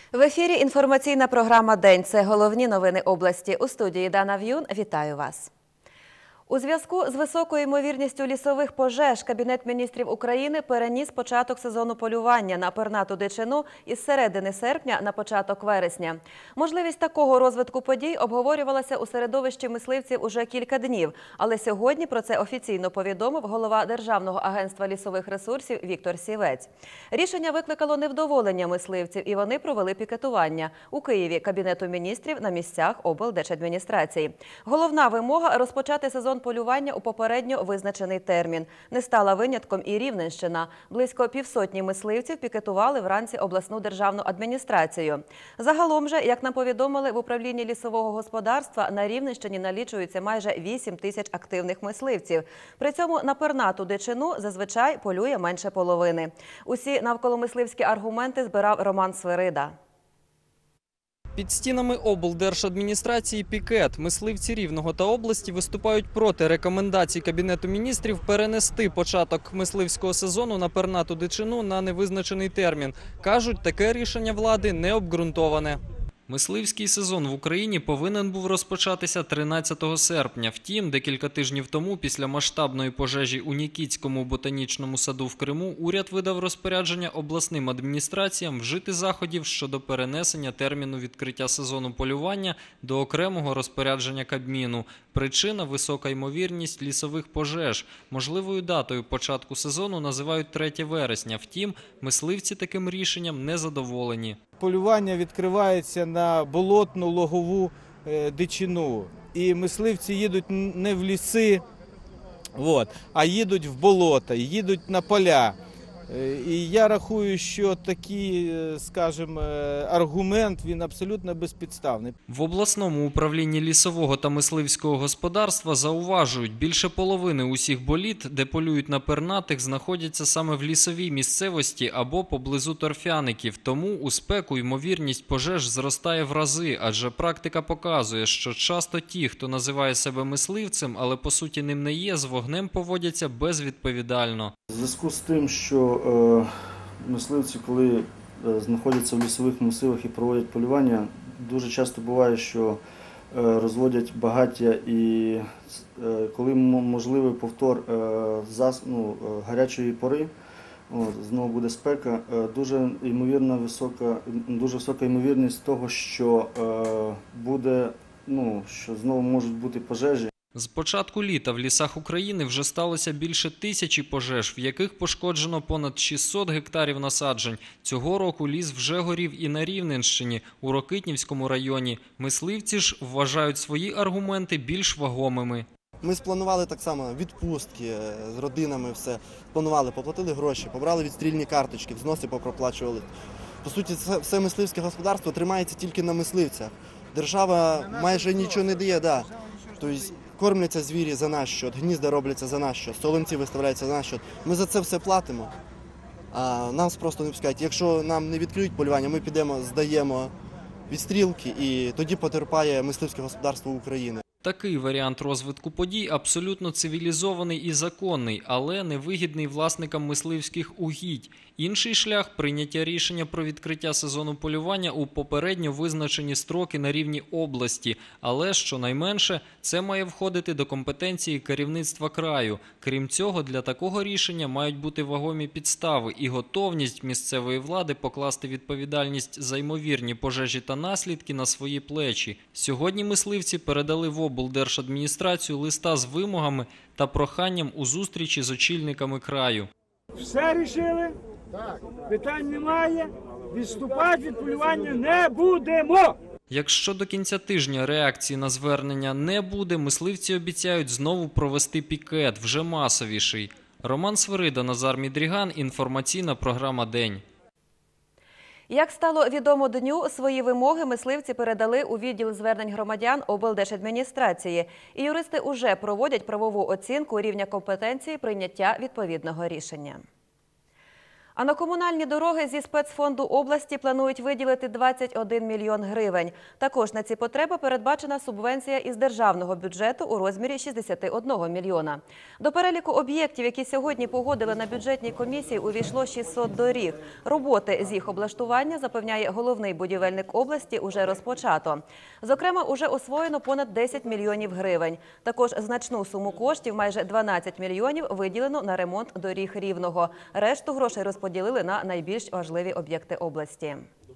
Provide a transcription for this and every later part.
В ефірі інформаційна програма «День». Це головні новини області. У студії Дана В'юн. Вітаю вас. У зв'язку з високою ймовірністю лісових пожеж Кабінет міністрів України переніс початок сезону полювання на пернату дичину із середини серпня на початок вересня. Можливість такого розвитку подій обговорювалася у середовищі мисливців уже кілька днів, але сьогодні про це офіційно повідомив голова Державного агентства лісових ресурсів Віктор Сівець. Рішення викликало невдоволення мисливців, і вони провели пікетування у Києві Кабінету міністрів на місцях облдержадміністрації. Головна вимога – розпочати сезон полювання у попередньо визначений термін. Не стала винятком і Рівненщина. Близько півсотні мисливців пікетували вранці обласну державну адміністрацію. Загалом же, як нам повідомили в управлінні лісового господарства, на Рівненщині налічується майже 8 тисяч активних мисливців. При цьому на пернату дичину зазвичай полює менше половини. Усі навколомисливські аргументи збирав Роман Свирида. Під стінами облдержадміністрації пікет. Мисливці Рівного та області виступають проти рекомендацій Кабінету міністрів перенести початок мисливського сезону на пернату дичину на невизначений термін. Кажуть, таке рішення влади не обґрунтоване. Мисливський сезон в Україні повинен був розпочатися 13 серпня. Втім, декілька тижнів тому, після масштабної пожежі у Нікітському ботанічному саду в Криму, уряд видав розпорядження обласним адміністраціям вжити заходів щодо перенесення терміну відкриття сезону полювання до окремого розпорядження Кабміну. Причина – висока ймовірність лісових пожеж. Можливою датою початку сезону називають 3 вересня. Втім, мисливці таким рішенням не задоволені. Полювання відкривається на болотну логову дичину. І мисливці їдуть не в ліси, а їдуть в болота, їдуть на поля. І я рахую, що такий, скажімо, аргумент, він абсолютно безпідставний. В обласному управлінні лісового та мисливського господарства зауважують, більше половини усіх боліт, де полюють на пернатих, знаходяться саме в лісовій місцевості або поблизу торфяників. Тому у спеку ймовірність пожеж зростає в рази, адже практика показує, що часто ті, хто називає себе мисливцем, але по суті ним не є, з вогнем поводяться безвідповідально. У зв'язку з тим, що мисливці, коли знаходяться в лісових масивах і проводять полювання, дуже часто буває, що розводять багаття і коли можливий повтор гарячої пори, знову буде спека, дуже висока ймовірність того, що що знову можуть бути пожежі. З початку літа в лісах України вже сталося більше 1000 пожеж, в яких пошкоджено понад 600 гектарів насаджень. Цього року ліс вже горів і на Рівненщині, у Рокитнівському районі. Мисливці ж вважають свої аргументи більш вагомими. Ми спланували так само відпустки з родинами, все. Планували, поплатили гроші, побрали відстрільні карточки, взноси попроплачували. По суті, все мисливське господарство тримається тільки на мисливцях. Держава майже нічого не дає, Тобто кормляться звірі за наш счет, гнізда робляться за наш счет, солонці виставляються за наш счет. Ми за це все платимо, а нас просто не пускають. Якщо нам не відкриють полювання, ми підемо, здаємо відстрілки, і тоді потерпає мисливське господарство України. Такий варіант розвитку подій абсолютно цивілізований і законний, але невигідний власникам мисливських угідь. Інший шлях – прийняття рішення про відкриття сезону полювання у попередньо визначені строки на рівні області. Але, щонайменше, це має входити до компетенції керівництва краю. Крім цього, для такого рішення мають бути вагомі підстави і готовність місцевої влади покласти відповідальність за ймовірні пожежі та наслідки на свої плечі. Сьогодні мисливці передали в облдержадміністрацію листа з вимогами та проханням у зустрічі з очільниками краю. Все рішили? Так. Питань немає. Відступати від полювання не будемо. Якщо до кінця тижня реакції на звернення не буде, мисливці обіцяють знову провести пікет, вже масовіший. Роман Свирида, Назар Мідріган, інформаційна програма «День». Як стало відомо дню, свої вимоги мисливці передали у відділ звернень громадян облдержадміністрації. І юристи уже проводять правову оцінку рівня компетенції прийняття відповідного рішення. А на комунальні дороги зі спецфонду області планують виділити 21 мільйон гривень. Також на ці потреби передбачена субвенція із державного бюджету у розмірі 61 мільйона. До переліку об'єктів, які сьогодні погодили на бюджетній комісії, увійшло 600 доріг. Роботи з їх облаштування, запевняє головний будівельник області, уже розпочато. Зокрема, уже освоєно понад 10 мільйонів гривень. Також значну суму коштів, майже 12 мільйонів, виділено на ремонт доріг Рівного. Решту грошей розподілили на найбільш важливі об'єкти області.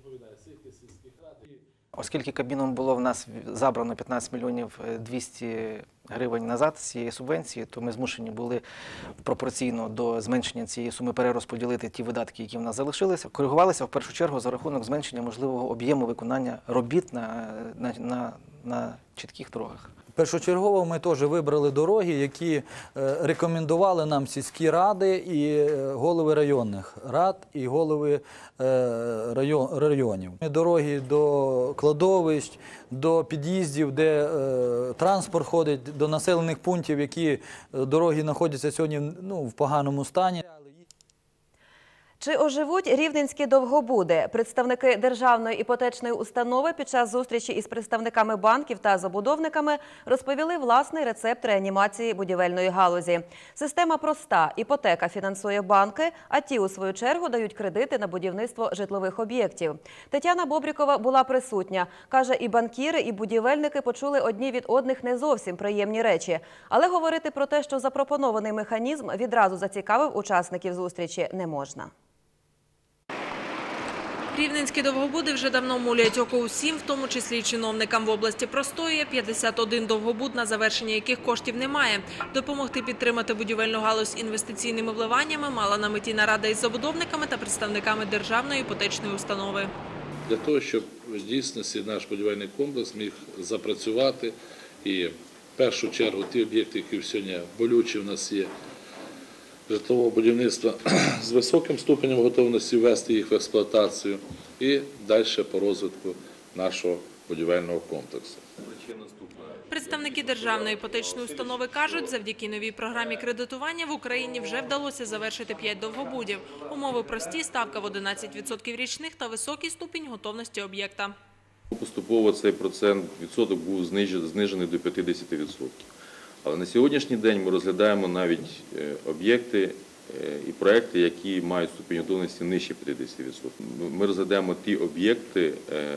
Оскільки Кабміном було в нас забрано 15 мільйонів 200 гривень назад з цієї субвенції, то ми змушені були пропорційно до зменшення цієї суми перерозподілити ті видатки, які в нас залишилися. Коригувалися в першу чергу за рахунок зменшення можливого об'єму виконання робіт на чітких дорогах. Першочергово ми теж вибрали дороги, які рекомендували нам сільські ради і голови районних рад, і голови районів. Дороги до кладовищ, до під'їздів, де транспорт ходить, до населених пунктів, які дороги знаходяться сьогодні в поганому стані. Чи оживуть рівненські довгобуди? Представники Державної іпотечної установи під час зустрічі із представниками банків та забудовниками розповіли власний рецепт реанімації будівельної галузі. Система проста. Іпотека фінансує банки, а ті, у свою чергу, дають кредити на будівництво житлових об'єктів. Тетяна Бобрікова була присутня. Каже, і банкіри, і будівельники почули одні від одних не зовсім приємні речі. Але говорити про те, що запропонований механізм відразу зацікавив учасників зустрічі, не можна. Рівненські довгобуди вже давно мулять око усім, в тому числі й чиновникам. В області простоює 51 довгобуд, на завершення яких коштів немає. Допомогти підтримати будівельну галузь інвестиційними вливаннями мала на меті нарада із забудовниками та представниками Державної іпотечної установи. Для того, щоб в дійсності наш будівельний комплекс міг запрацювати і в першу чергу ті об'єкти, які сьогодні болючі в нас є, житлового будівництва з високим ступенем готовності ввести їх в експлуатацію і далі по розвитку нашого будівельного комплексу. Представники Державної іпотечної установи кажуть, завдяки новій програмі кредитування в Україні вже вдалося завершити 5 довгобудів. Умови прості, ставка в 11% річних та високий ступінь готовності об'єкта. Поступово цей відсоток був знижений до 50%. Але на сьогоднішній день ми розглядаємо навіть об'єкти і проекти, які мають ступінь готовності нижче 50%. Ми розглядаємо ті об'єкти,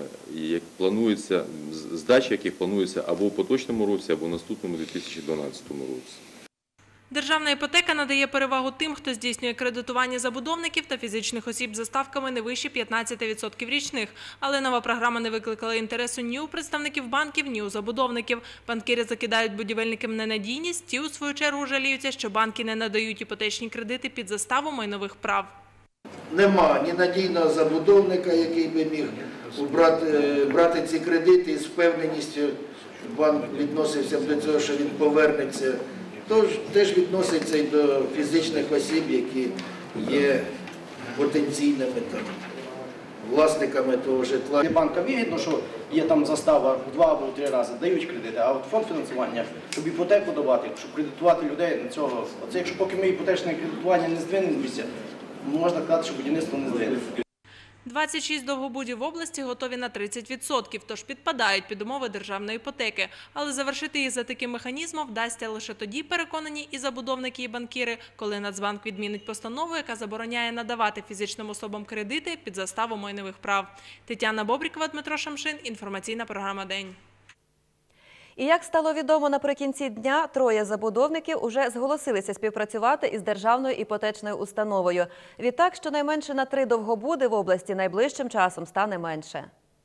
здача яких планується або в поточному році, або в наступному 2012 році. Державна іпотека надає перевагу тим, хто здійснює кредитування забудовників та фізичних осіб за ставками не вище 15% річних. Але нова програма не викликала інтересу ні у представників банків, ні у забудовників. Банкіри закидають будівельникам ненадійність, ті, у свою чергу, жаліються, що банки не надають іпотечні кредити під заставу майнових прав. Нема ні надійного забудовника, який би міг брати ці кредити і з впевненістю банк відносився до цього, що він повернеться. Тож теж відноситься і до фізичних осіб, які є потенційними власниками того житла. Банкам вигідно, що є там застава в 2 або 3 рази, дають кредити, а от фонд фінансування, щоб іпотеку давати, щоб кредитувати людей на цього. Оце якщо поки ми іпотечне кредитування не здвинемося, можна казати, що будівництво не здвинеться. 26 довгобудів в області готові на 30%, тож підпадають під умови державної іпотеки. Але завершити їх за таким механізмом вдасться лише тоді, переконані і забудовники, і банкіри, коли Нацбанк відмінить постанову, яка забороняє надавати фізичним особам кредити під заставу майнових прав. Тетяна Бобрікова, Дмитро Шамшин. Інформаційна програма «День». І як стало відомо наприкінці дня, 3 забудовників уже зголосилися співпрацювати із Державною іпотечною установою. Відтак, щонайменше на 3 довгобуди в області найближчим часом стане менше.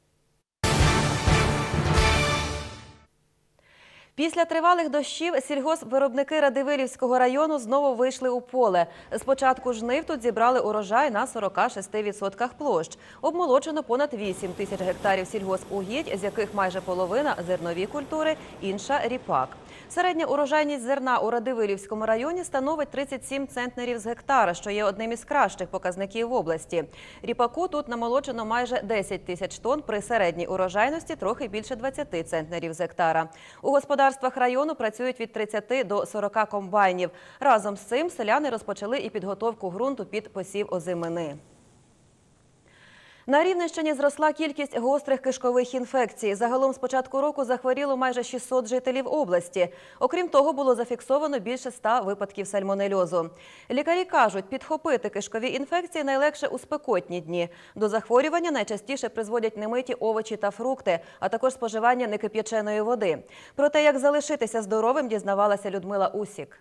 Після тривалих дощів сільгоспвиробники Радивилівського району знову вийшли у поле. З початку жнив тут зібрали урожай на 46% площ. Обмолочено понад 8 тисяч гектарів сільгоспугідь, з яких майже половина – зернові культури, інша – ріпак. Середня урожайність зерна у Радивилівському районі становить 37 центнерів з гектара, що є одним із кращих показників в області. Ріпаку тут намолочено майже 10 тисяч тонн при середній урожайності трохи більше 20 центнерів з гектара. У господарстві господарствах району працюють від 30 до 40 комбайнів. Разом з цим селяни розпочали і підготовку ґрунту під посів озимини. На Рівненщині зросла кількість гострих кишкових інфекцій. Загалом з початку року захворіло майже 600 жителів області. Окрім того, було зафіксовано більше 100 випадків сальмонельозу. Лікарі кажуть, підхопити кишкові інфекції найлегше у спекотні дні. До захворювання найчастіше призводять немиті овочі та фрукти, а також споживання некип'яченої води. Про те, як залишитися здоровим, дізнавалася Людмила Усік.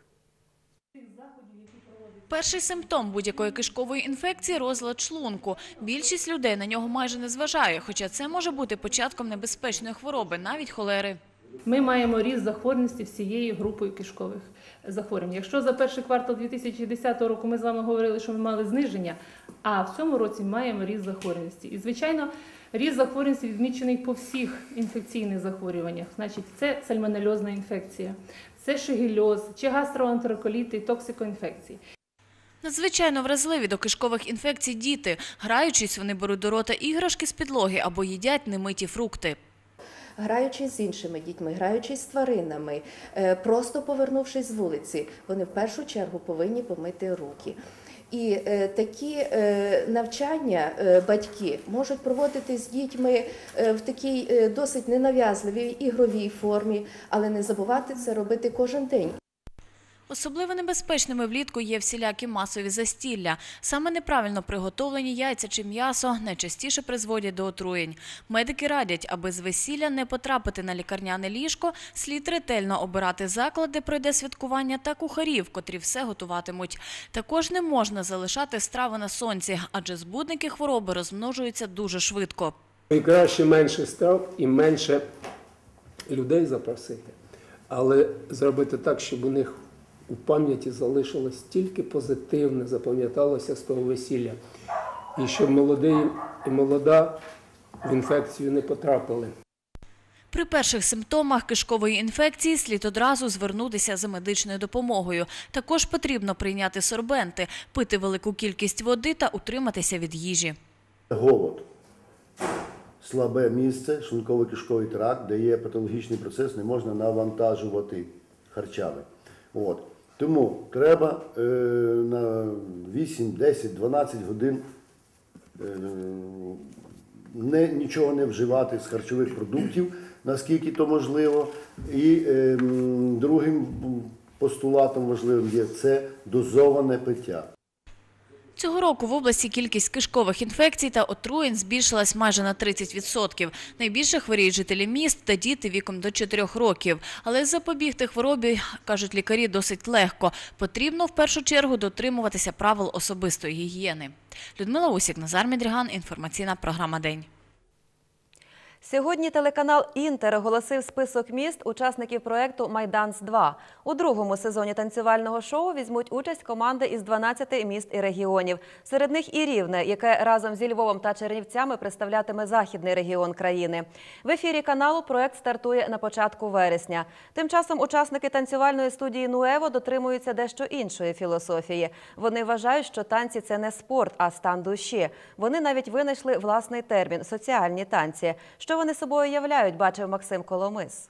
Перший симптом будь-якої кишкової інфекції – розлад шлунку. Більшість людей на нього майже не зважає, хоча це може бути початком небезпечної хвороби, навіть холери. Ми маємо ріст захворюваності всією групою кишкових захворювань. Якщо за перший квартал 2010 року ми з вами говорили, що ми мали зниження, а в цьому році маємо ріст захворюваності. І, звичайно, ріст захворюваності відмічений по всіх інфекційних захворюваннях. Значить, це сальмонельозна інфекція, це шигельоз, чи гастроентероколіти, токсикоінфекції. Надзвичайно вразливі до кишкових інфекцій діти. Граючись, вони беруть до рота іграшки з підлоги або їдять немиті фрукти. Граючись з іншими дітьми, граючись з тваринами, просто повернувшись з вулиці, вони в першу чергу повинні помити руки. І такі навчання батьки можуть проводити з дітьми в такій досить ненав'язливій ігровій формі, але не забувати це робити кожен день. Особливо небезпечними влітку є всілякі масові застілля. Саме неправильно приготовлені яйця чи м'ясо найчастіше призводять до отруєнь. Медики радять, аби з весілля не потрапити на лікарняне ліжко, слід ретельно обирати заклади, де пройде святкування, та кухарів, котрі все готуватимуть. Також не можна залишати страви на сонці, адже збудники хвороби розмножуються дуже швидко. І краще менше страв і менше людей запросити, але зробити так, щоб у них у пам'яті залишилось тільки позитивне, запам'яталося з того весілля. І щоб молодий і молода в інфекцію не потрапили. При перших симптомах кишкової інфекції слід одразу звернутися за медичною допомогою. Також потрібно прийняти сорбенти, пити велику кількість води та утриматися від їжі. Голод. Слабе місце, шлунково-кишковий тракт, де є патологічний процес, не можна навантажувати харчами. Тому треба на 8, 10, 12 годин нічого не вживати з харчових продуктів, наскільки то можливо. І другим постулатом важливим є це дозоване пиття. Цього року в області кількість кишкових інфекцій та отруєнь збільшилась майже на 30%. Найбільше хворіють жителі міст та діти віком до 4 років. Але запобігти хворобі, кажуть лікарі, досить легко. Потрібно в першу чергу дотримуватися правил особистої гігієни. Людмила Усік, Назар Мідріган, інформаційна програма «День». Сьогодні телеканал «Інтер» оголосив список міст учасників проєкту «Майданс-2». У другому сезоні танцювального шоу візьмуть участь команди із 12 міст і регіонів. Серед них і Рівне, яке разом зі Львовом та Чернівцями представлятиме західний регіон країни. В ефірі каналу проєкт стартує на початку вересня. Тим часом учасники танцювальної студії «Нуево» дотримуються дещо іншої філософії. Вони вважають, що танці – це не спорт, а стан душі. Вони навіть винайшли власний термін – соціальні танці. Що вони собою являють, бачив Максим Коломис.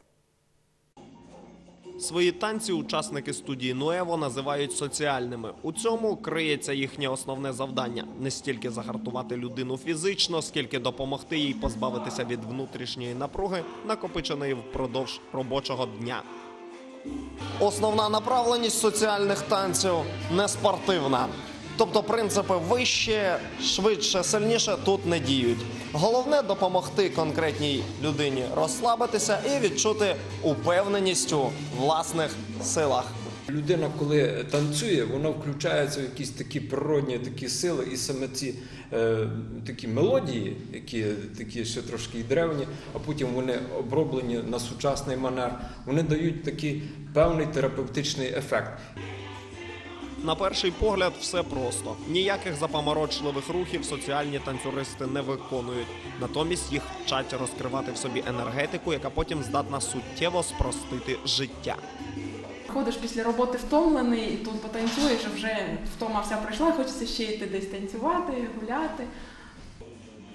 Свої танці учасники студії «Нуево» називають соціальними. У цьому криється їхнє основне завдання – не стільки загартувати людину фізично, скільки допомогти їй позбавитися від внутрішньої напруги, накопиченої впродовж робочого дня. Основна направленість соціальних танців – не спортивна. Тобто принципи «вище», «швидше», «сильніше» тут не діють. Головне – допомогти конкретній людині розслабитися і відчути упевненість у власних силах. Людина, коли танцює, вона включається в якісь такі природні такі сили, і саме ці такі мелодії, які такі ще трошки і древні, а потім вони оброблені на сучасний манер, вони дають такий певний терапевтичний ефект. На перший погляд все просто. Ніяких запаморочливих рухів соціальні танцюристи не виконують. Натомість їх вчать розкривати в собі енергетику, яка потім здатна суттєво спростити життя. Ходиш після роботи втомлений, і тут потанцюєш, вже втома вся пройшла, хочеться ще йти десь танцювати, гуляти.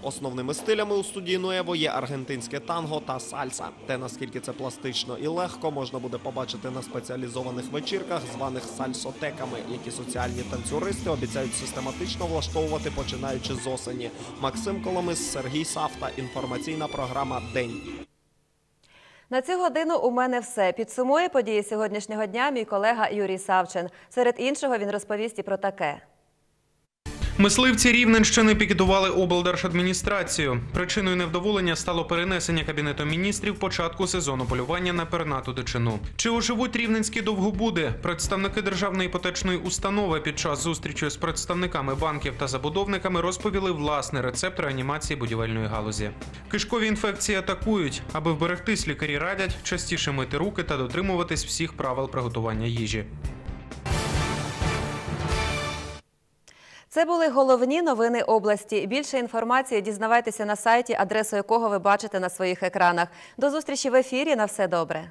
Основними стилями у студії Нуево є аргентинське танго та сальса. Те, наскільки це пластично і легко, можна буде побачити на спеціалізованих вечірках, званих сальсотеками, які соціальні танцюристи обіцяють систематично влаштовувати, починаючи з осені. Максим Коломис, Сергій Савта. Інформаційна програма «День». На цю годину у мене все. Підсумує події сьогоднішнього дня мій колега Юрій Савчин. Серед іншого він розповість і про таке. Мисливці Рівненщини пікетували облдержадміністрацію. Причиною невдоволення стало перенесення Кабінетом міністрів початку сезону полювання на пернату дичину. Чи оживуть рівненські довгобуди? Представники Державної іпотечної установи під час зустрічі з представниками банків та забудовниками розповіли власний рецепт реанімації будівельної галузі. Кишкові інфекції атакують. Аби вберегтись, лікарі радять частіше мити руки та дотримуватись всіх правил приготування їжі. Це були головні новини області. Більше інформації дізнавайтеся на сайті, адресу якого ви бачите на своїх екранах. До зустрічі в ефірі. На все добре.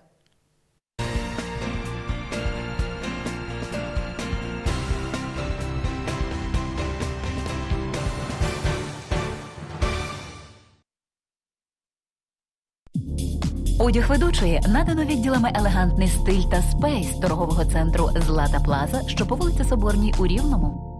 Одяг ведучої надано відділами «Елегантний стиль» та «Спейс» торгового центру «Злата Плаза», що по вулиці Соборній у Рівному.